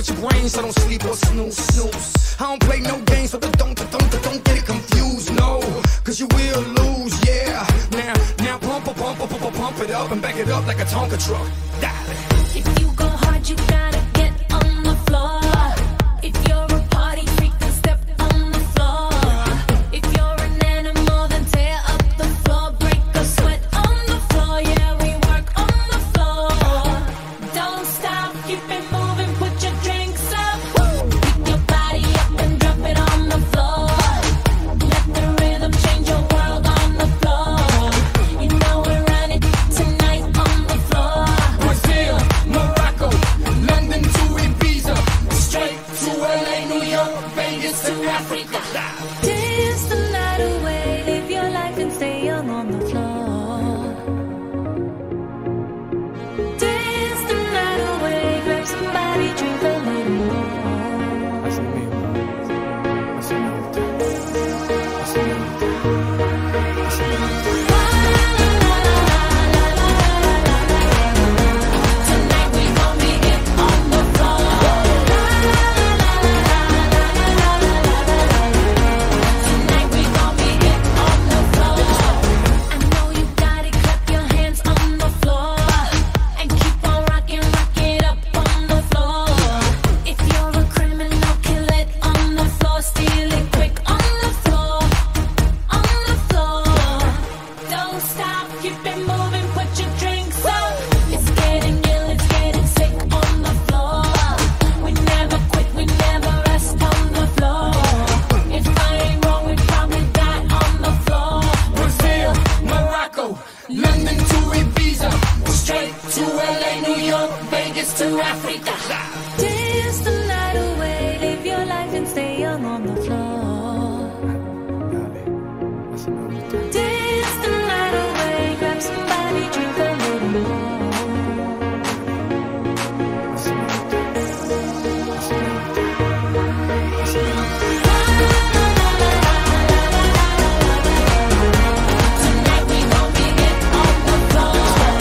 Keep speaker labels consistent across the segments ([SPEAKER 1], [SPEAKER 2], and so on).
[SPEAKER 1] with your brain, so don't sleep or snooze. I don't play no games, so don't get it confused, no. Cause you will lose, yeah. Now pump it up and back it up like a Tonka truck. Dale.
[SPEAKER 2] If you go hard, you gotta get on the floor. If you're a party freak, then step on the floor. If you're an animal, then tear up the floor. Break a sweat on the floor, yeah, we work on the floor. Don't stop, keep it moving, put your drinks up. Pick your body up and drop it on the floor. Let the rhythm change your world on the floor. You know we're running tonight on the floor.
[SPEAKER 1] Brazil, Morocco, London to Ibiza, straight to LA, New York, Vegas to Africa.
[SPEAKER 2] Dance the night away, live your life and stay young on the floor. Dance the night away, grab somebody, drink a little more.
[SPEAKER 3] Así mismo, así me gusta, así me gusta, así me gusta.
[SPEAKER 2] Tonight we gon' be it on the floor. Tonight we gon' be it on the floor. I know you got it, clap your hands on the floor. And keep on rocking, rock it up on the floor. If you're a criminal, kill it on the floor. Steal it quick on the floor. On the floor. Don't stop, keep it moving, put your drinks up. It's getting ill, it's getting sick on the floor. We never quit, we never rest on the floor. If I ain't wrong, we probably die on the floor.
[SPEAKER 1] Brazil, Morocco, London to Ibiza, straight to LA, New York, Vegas to Africa.
[SPEAKER 2] Dance the night away, live your life and stay young on the floor.
[SPEAKER 3] Dale, así me gusta.
[SPEAKER 2] Dance the night away, grab somebody, drink a little more.
[SPEAKER 3] Así me gusta, así me gusta, así me gusta.
[SPEAKER 2] Tonight we gon' be it on the floor.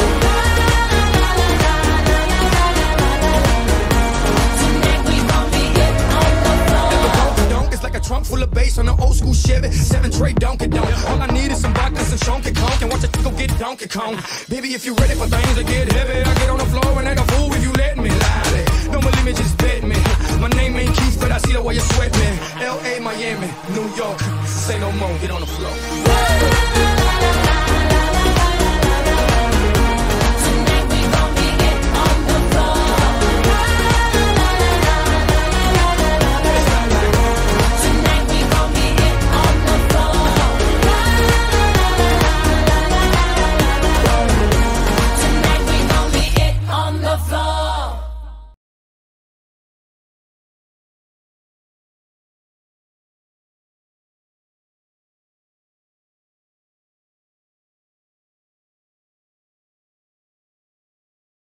[SPEAKER 2] Tonight we gon' be it on the floor.
[SPEAKER 1] Donk, it's like a trunk full of bass on an old school Chevy, 7 tray Donkey Donk. All I need is some vodka, some Shonky Conk, and watch it go get Donkey Kong. Baby, if you ready for things to get heavy, I get on the floor and act a fool if you let me. Lie. Don't believe me, just bet me. My name ain't Keith, but I see the way you sweat me. L.A., Miami, New York, say no more, get on the floor.